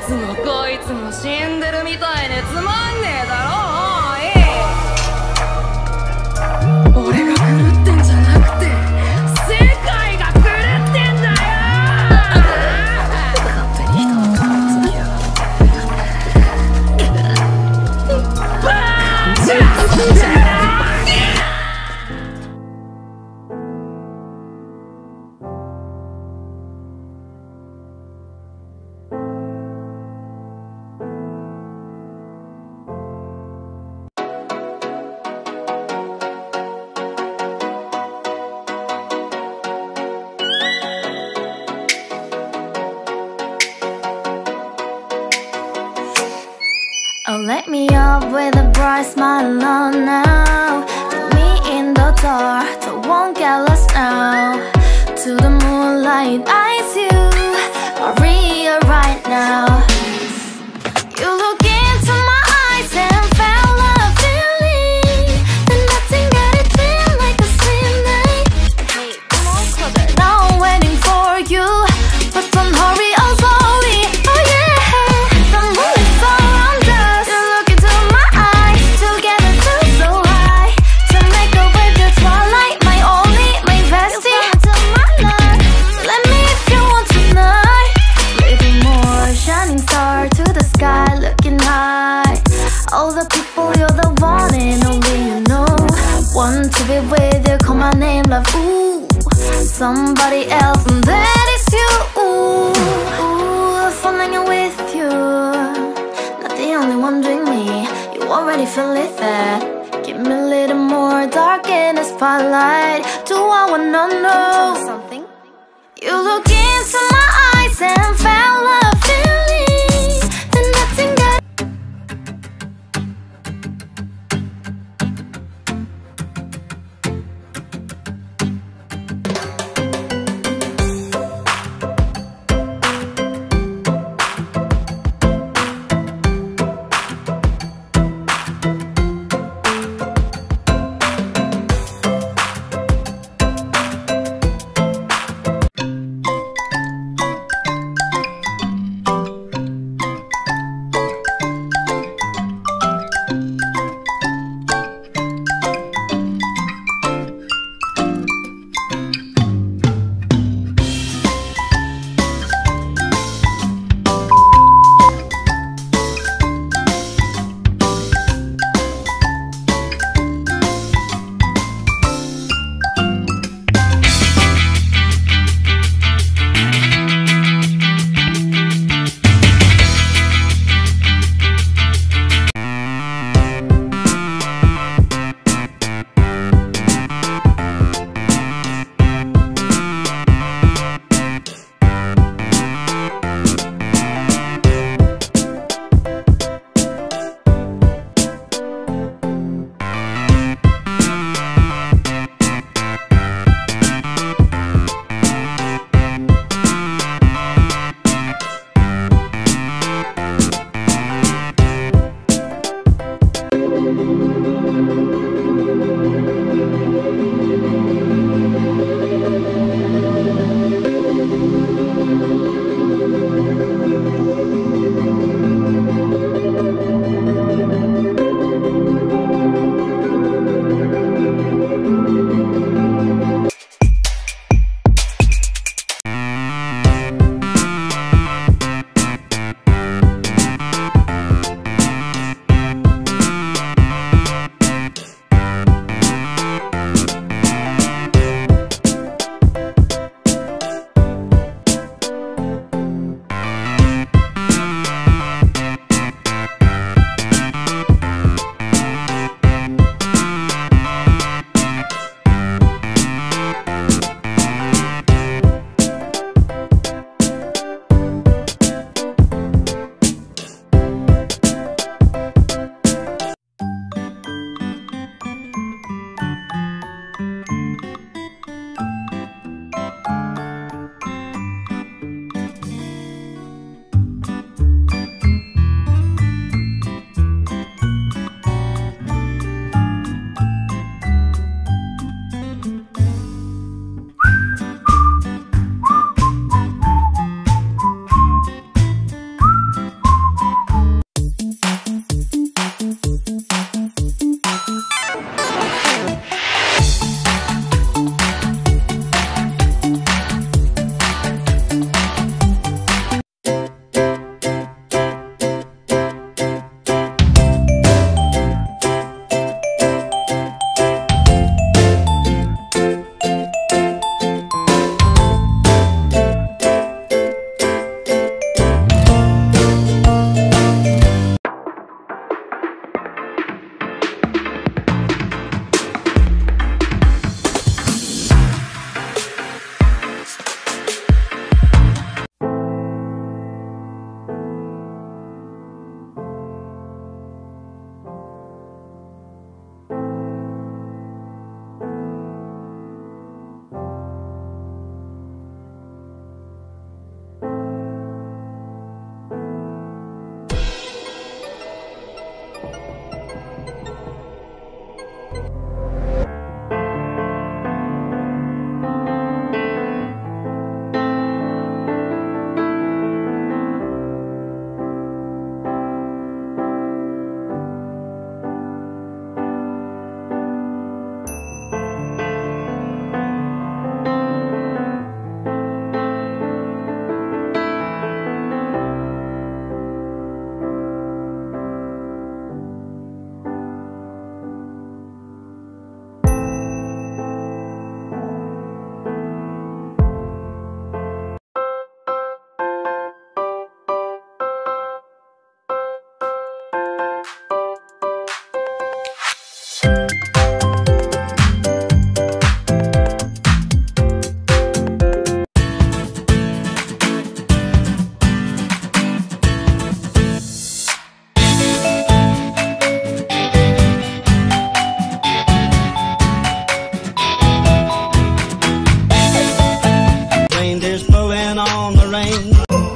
つもこいつも死んでるみたいでつまんねえだろ。俺が狂ってんじゃなくて世界が狂ってんだよ。勝手に人の顔つきやがって。 Oh, let me up with a bright smile on now. Put me in the dark, so won't get lost now. To the moonlight, eyes you, Maria right now. You look into my eyes and felt a feeling that nothing got it feel like a slim night. Hey, come on closer. Now I'm waiting for you, but don't hurry, oh slowly. Oh yeah, the moonlight surrounds us. You look into my eyes, together feel so high. To make a way the twilight, my only, my bestie. You come into my life, let me if you want tonight. Little more shining star to the sky, looking high. All the people, you're the one and only you know. Want to be with you, call my name, love, ooh. Somebody else, and that is you, ooh. Falling with you, not the only one doing me. You already feel it there. Give me a little more dark in the spotlight. Do I wanna know something? You look into my eyes and felt a feeling that nothing got. Bye.